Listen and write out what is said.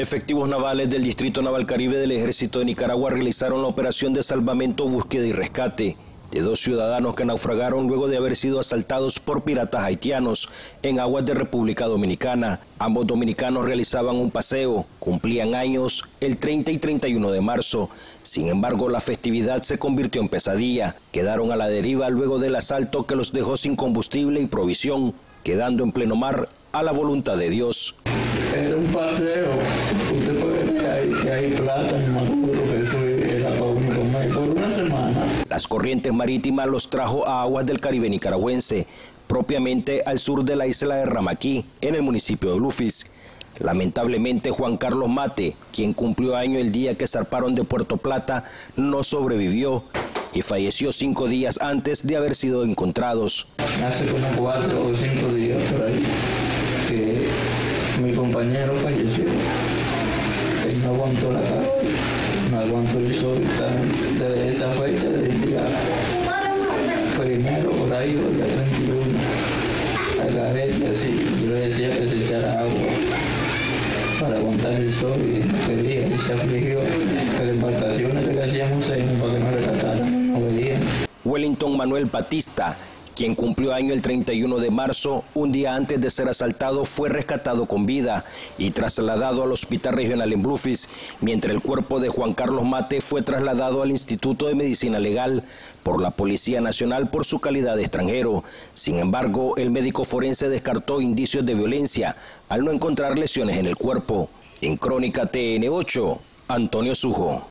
Efectivos navales del Distrito Naval Caribe del Ejército de Nicaragua realizaron la operación de salvamento, búsqueda y rescate de 2 ciudadanos que naufragaron luego de haber sido asaltados por piratas haitianos en aguas de República Dominicana. Ambos dominicanos realizaban un paseo, cumplían años el 30 y 31 de marzo. Sin embargo, la festividad se convirtió en pesadilla. Quedaron a la deriva luego del asalto que los dejó sin combustible y provisión, quedando en pleno mar a la voluntad de Dios. Era un paseo, usted puede ver que hay plata, maduro, que eso era para uno comer por una semana. Las corrientes marítimas los trajo a aguas del Caribe nicaragüense, propiamente al sur de la isla de Ramaquí, en el municipio de Bluefields. Lamentablemente, Juan Carlos Mate, quien cumplió año el día que zarparon de Puerto Plata, no sobrevivió y falleció 5 días antes de haber sido encontrados. Hace como 4 o 5 días por ahí que mi compañero falleció. Él no aguantó la carga, no aguantó el sol. Desde esa fecha, del día primero por ahí, o el día 31, al garete así. Yo le decía que se echara agua para aguantar el sol y no quería, y se afligió. Las embarcaciones que le hacíamos señas para que no rescataran, no obedían. Wellington Manuel Batista, quien cumplió año el 31 de marzo, un día antes de ser asaltado, fue rescatado con vida y trasladado al Hospital Regional en Bluefields, mientras el cuerpo de Juan Carlos Mate fue trasladado al Instituto de Medicina Legal por la Policía Nacional por su calidad de extranjero. Sin embargo, el médico forense descartó indicios de violencia al no encontrar lesiones en el cuerpo. En Crónica TN8, Antonio Sujo.